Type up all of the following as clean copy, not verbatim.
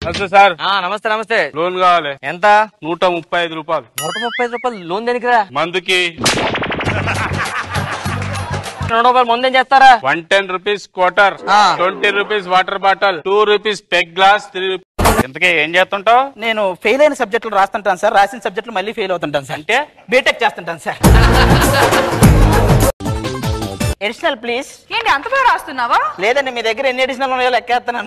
నమస్తే సార్. నమస్తే నమస్తే. లోన్ కావాలి. ఎంత? 135 రూపాయలు. 135 రూపాయలు లోన్ దేనికిరా? మందుకి. 200 రూపాయలు ముందేం చేస్తారా? 110 rupees quarter, 20 rupees water bottle, 2 rupees peg glass, 3 rupees. ఇంతకీ ఏం చేస్తుంటావు? నేను ఫెయిల్ అయిన సబ్జెక్టులు రాస్తుంటాను సార్. రాసిన సబ్జెక్టులు మళ్ళీ ఫెయిల్ అవుతుంటాను సార్. అంటే బీటెక్ చేస్తుంటాను సార్. Additional please. ఏంటి అంత బాగా రాస్తున్నావా? లేదండి, మీ దగ్గర ఎన్ని ఎడిషనల్ ఉన్నాయో లెక్కేస్తున్నాను.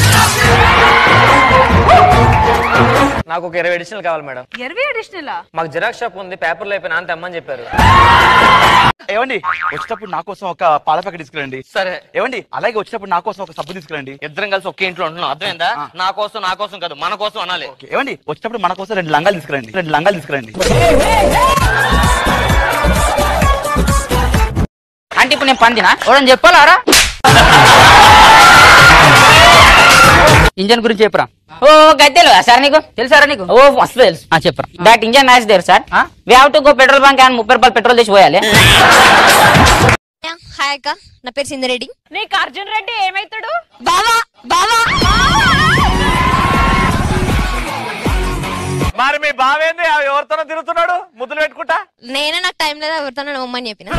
నాకు ఒక 20 ఎడిషనల్ కావాలి మేడం. 20 అడిషనల్? మాకు జిరాక్స్ షాప్ ఉంది, పేపర్లు అయిపోయినా అంత అమ్మని చెప్పారు. ఏమండి వచ్చేటప్పుడు నా కోసం ఒక పాల ప్యాకెట్ తీసుకురండి. సరే. ఏమండి అలాగే వచ్చేటప్పుడు నా కోసం ఒక సబ్బు తీసుకురండి. ఇద్దరం కలిసి ఒకే ఇంట్లో ఉంటున్నాం, అర్థమైందా? నా కోసం కాదు, మన కోసం అనాలి. ఏమండి వచ్చేటప్పుడు మన కోసం 2 లంగాలు తీసుకురండి. 2 లంగాలు తీసుకురండి. అంటే ఇప్పుడు నేను పందినా ఎవడని చెప్పాలారా? ఇంజన్ గురించి చెప్పరా? ఓ గద్దెలు సార్, నీకు తెలుసారా? నీకు ఓ మస్తు తెలుసు. చెప్పరా. That engine match there sir. We have to go petrol bunk and 30 రూపాయలు పెట్రోల్ తెచ్చి పోయాలి. హాయ్ అక్క, నా పేరు సింధరెడ్డి. నీకు అర్జున్ రెడ్డి ఏమైతాడు? బావా బావా. మరి మీ బావేంది ఎవరితోనో తిరుగుతున్నాడు ముద్దులు పెట్టుకుంటా? నేనే నాకు టైం లేదా ఎవరితోనో ఉమ్మని చెప్పిన.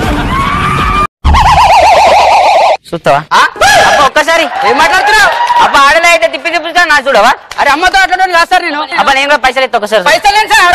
చూస్తావా? అబ్బా ఒక్కసారి ఏం మాట్లాడుతున్నావు? అబ్బా ఆడలే అయితే తిప్పి తిప్పిస్తా నా చూడవా? అరే అమ్మతో అట్లా చేస్తారు నేను. అబ్బా నేను కూడా పైసలు ఎత్తా ఒకసారి. పైసలు సార్.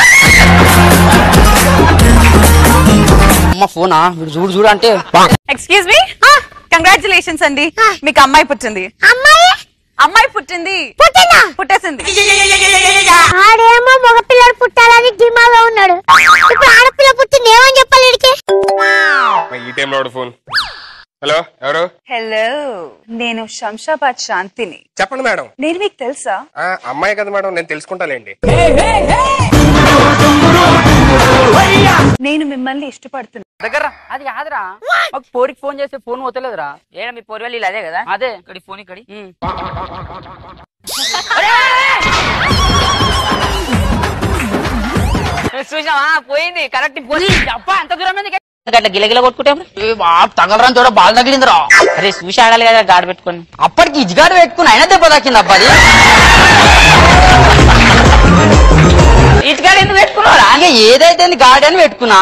అమ్మ ఫోనా చూడు అంటే. ఎక్స్క్యూజ్ మీ, కంగ్రాచులేషన్స్ అండి, మీకు అమ్మాయి పుట్టింది. అమ్మాయి పుట్టింది. పుట్టేసింది. ఆడేమో మగపిల్లడు పుట్టాలని ధీమాగా ఉన్నాడు. ఇప్పుడు ఆడపిల్ల పుట్టింది, ఏమని చెప్పాలి? ఈ టైంలో ఫోన్. హలో, ఎవరు? హలో, నేను శంషాబాద్ శాంతిని. చెప్పండి మేడం. నేను మీకు తెలుసా? అమ్మాయి కదా మేడం, నేను తెలుసుకుంటాలేండి. నేను మిమ్మల్ని ఇష్టపడుతున్నా. దగ్గర అది కాదురా, మాకు పోరికి ఫోన్ చేస్తే ఫోన్ పోతలేదురా. ఏడా మీ పోరి వాళ్ళు అదే కదా? అదే ఇక్కడ ఫోన్ ఇక్కడ చూసావా? పోయింది కరెక్ట్. అబ్బా ఎంత దూరం అట్లా గిలగిల కొట్టుకుంటే తగలరాని చోట బాల్ తగిలిందిరా. అరే చూసి ఆడాలి కదా గాడి పెట్టుకుని. అప్పటికి ఇజిగాడు పెట్టుకుని అయినా దెబ్బ తాకింది అబ్బా. అది ఇటుగాడు ఎందుకు పెట్టుకున్నారా? ఇంకా ఏదైతే గాడి అని పెట్టుకున్నా.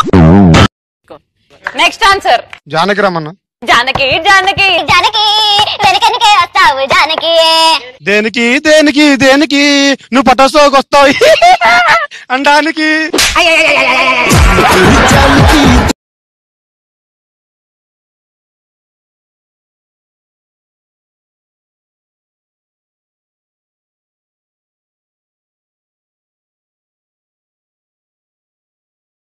నెక్స్ట్ ఆన్సర్ జానకి రమ్మన్నా. జానకి జానకి జానకి వెనకనికే వస్తావు జానకి. దేనికి దేనికి దేనికి నువ్వు పటోసోకి వస్తావు అండానికి.